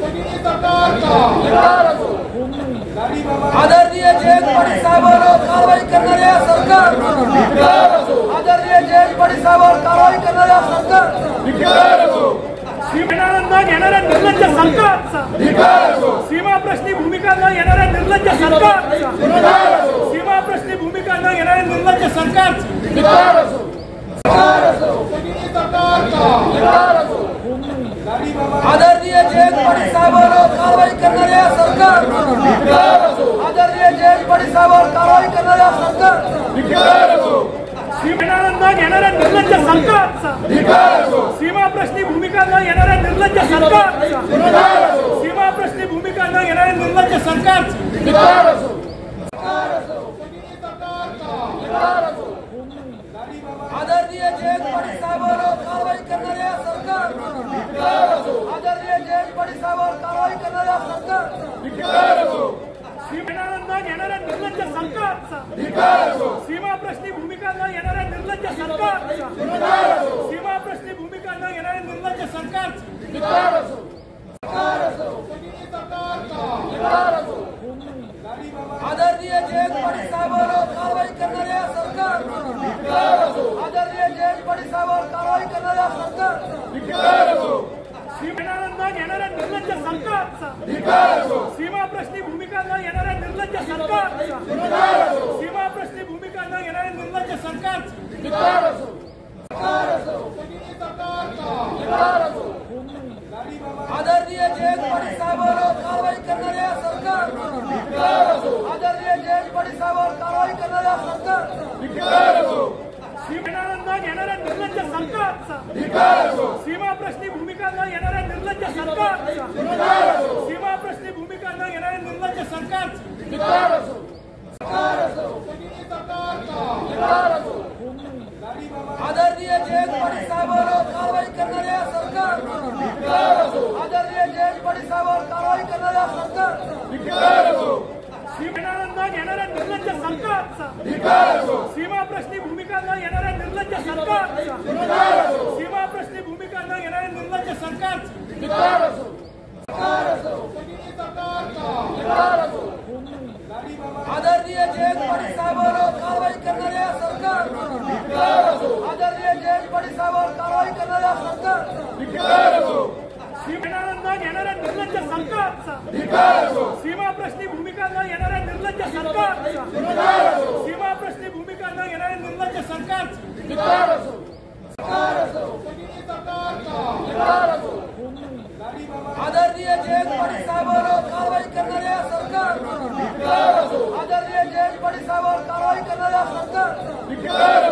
आदरणीय जयंत पाटील साहेबांवर कारवाई करणाऱ्या सरकार, आदरणीय जयंत पाटील साहेबांवर कारवाई करणाऱ्या सरकार, सीमेला घेणाऱ्या निर्लज्ज सरकारचा, सीमा प्रश्नी भूमिका न घेणाऱ्या निर्लज्ज सरकारचा, सीमा प्रश्नी भूमिका न घेणाऱ्या निर्लज्ज सरकारचा, आदरणीय जयंत पाटील साहेबांवर कारवाई करणाऱ्या सरकार, आदरणीय जयंत पाटील साहेबांवर कारवाई करणाऱ्या सरकार, सीमेला घेणाऱ्या निर्लज्ज सरकारचा, सीमा प्रश्नी भूमिका न घेणाऱ्या निर्लज्ज सरकारचा, सीमा प्रश्नी भूमिका न घेणाऱ्या निर्लज्ज सरकारचा, आदरणीय जयंत पाटील साहेबांवर कारवाई करणाऱ्या सरकार, आदरणीय जयंत पाटील साहेबांवर कारवाई करणाऱ्या सरकार, सीमेला घेणाऱ्या निर्लज्ज सरकारचा, सीमा प्रश्नी भूमिका न घेणाऱ्या निर्लज्ज सरकारचा, सीमा प्रश्नी भूमिका न घेणाऱ्या निर्लज्ज सरकारचा, आदरणीय जयंत पाटील साहेबांवर कारवाई करणाऱ्या सरकार, आदरणीय जयंत पाटील साहेबांवर कारवाई करणाऱ्या सरकार, सीमेला घेणाऱ्या निर्लज्ज सरकारचा, सीमा प्रश्नी भूमिका न घेणाऱ्या निर्लज्ज सरकारचा, सीमा प्रश्नी भूमिका न घेणाऱ्या निर्लज्ज सरकारचा, आदरणीय जयंत पाटील साहेबांवर कारवाई करणाऱ्या सरकार, आदरणीय जयंत पाटील साहेबांवर कारवाई करणाऱ्या सरकार, सीमेला घेणाऱ्या निर्लज्ज सरकारचा, सीमा प्रश्नी भूमिका न घेणाऱ्या निर्लज्ज सरकारचा, सीमा प्रश्नी भूमिका न घेणाऱ्या निर्लज्ज सरकारचा, आदरणीय जयंत पाटील साहेबांवर कारवाई करणाऱ्या सरकार, आदरणीय जयंत पाटील साहेबांवर कारवाई करणाऱ्या सरकार, सीमेला घेणाऱ्या निर्लज्ज सरकारचा, सीमा प्रश्नी भूमिका न घेणाऱ्या निर्लज्ज सरकारचा, सीमा प्रश्नी भूमिका न घेणाऱ्या निर्लज्ज सरकारचा, आदरणीय जयंत पाटील साहेबांवर कारवाई करणाऱ्या सरकार, आदरणीय जयंत पाटील साहेबांवर कारवाई करणाऱ्या सरकार, सीमेला घेणाऱ्या निर्लज्ज सरकारचा, सीमा प्रश्नी भूमिका न घेणाऱ्या निर्लज्ज सरकारचा, सीमा प्रश्नी भूमिका न घेणाऱ्या निर्लज्ज सरकारचा, आदरणीय जयंत पाटील साहेबांवर कारवाई करणाऱ्या सरकार, आदरणीय जयंत पाटील साहेबांवर कारवाई करणाऱ्या सरकार,